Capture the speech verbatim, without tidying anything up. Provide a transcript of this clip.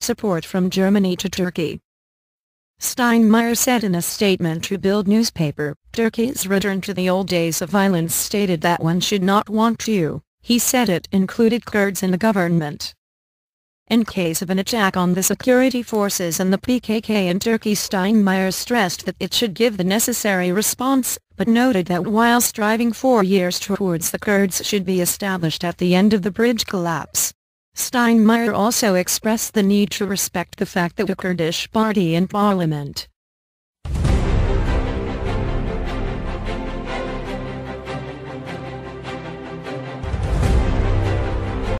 support from Germany to Turkey. Steinmeier said in a statement to Bild newspaper, Turkey's return to the old days of violence stated that one should not want to. He said it included Kurds in the government. In case of an attack on the security forces and the P K K in Turkey, Steinmeier stressed that it should give the necessary response, but noted that while striving for years towards the Kurds should be established at the end of the bridge collapse. Steinmeier also expressed the need to respect the fact that a Kurdish party in parliament,